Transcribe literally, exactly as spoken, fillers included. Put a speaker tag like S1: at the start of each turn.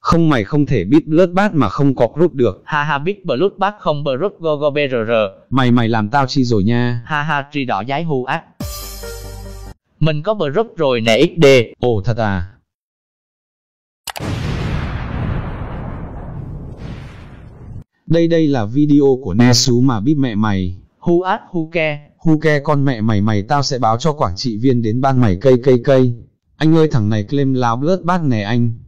S1: Không mày không thể biết Bloodbath mà không có group được.
S2: Ha ha biết Bloodbath không group go go brr.
S1: Mày mày làm tao chi rồi nha.
S2: Ha ha tri đỏ giái hu ác. Mình có group rồi nè ích đê.
S1: Ồ thật à. Đây đây là video của Nesu mà bíp mẹ mày.
S2: Hu ác hu ke.
S1: Hu ke con mẹ mày mày tao sẽ báo cho quản trị viên đến ban mày cây cây cây. Anh ơi thằng này claim láo Bloodbath nè anh.